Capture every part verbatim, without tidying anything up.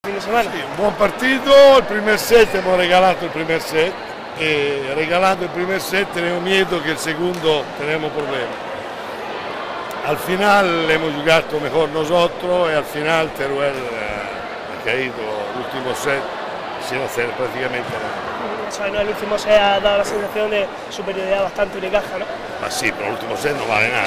Fin de semana. Sì, un buon partito, il primo set abbiamo regalato il primo set e regalando el primer set tenemos miedo que el segundo tenemos problemas. Al final hemos jugado mejor nosotros y al final Teruel eh, ha caído el último set sin hacer prácticamente nada. Eso, ¿no? El último set ha dado la sensación de superioridad bastante Unicaja, ¿no? Ma sí, pero el último set no vale nada.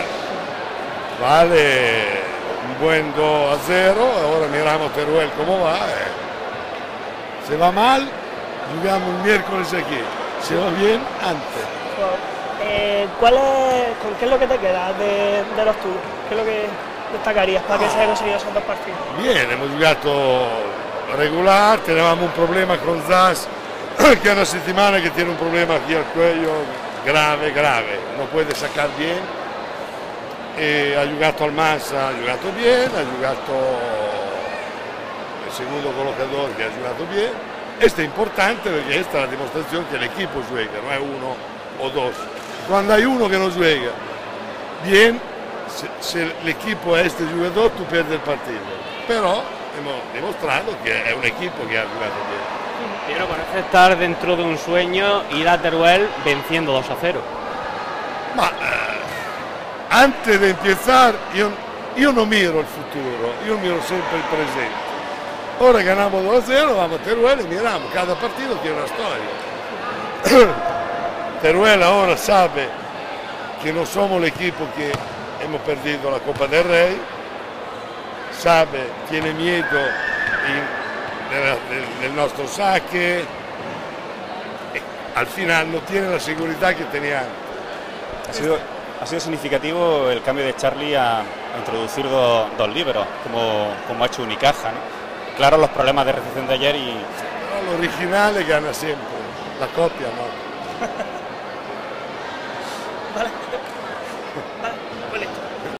Vale un buen dos a cero, ahora miramos Teruel cómo va. Eh. Se va mal, jugamos el miércoles aquí. Se va bien, antes. Eh, ¿cuál es, ¿Con qué es lo que te queda de, de los tuyos? ¿Qué es lo que destacarías para que se hayan conseguido esos dos partidos? Bien, hemos jugado regular, teníamos un problema con Zas, que es una settimana que tiene un problema aquí al cuello grave, grave, no puede sacar bien. Eh, ha jugado Almanza, ha jugado bien, ha jugado el segundo colocador que ha jugado bien. Esto es importante porque esta es la demostración que el equipo juega, no es uno o dos. Cuando hay uno que no juega bien, si, si el equipo es este jugador, tú pierdes el partido. Pero hemos demostrado que es un equipo que ha jugado bien. Pero parece estar dentro de un sueño ir a Teruel venciendo dos a cero. Ma eh, antes de empezar, yo, yo no miro el futuro, yo miro siempre el presente. Ahora ganamos dos a cero, vamos a Teruel y miramos, cada partido tiene una historia. Teruel ahora sabe que no somos el equipo que hemos perdido la Copa del Rey, sabe, tiene miedo del nuestro saque, al final no tiene la seguridad que tenía antes. Ha sido, ha sido significativo el cambio de Charlie a, a introducir dos, dos líberos, como, como ha hecho Unicaja, ¿no? Claro, los problemas de recepción de ayer y... Pero lo original gana siempre, la copia no. Vale. Vale, pues listo.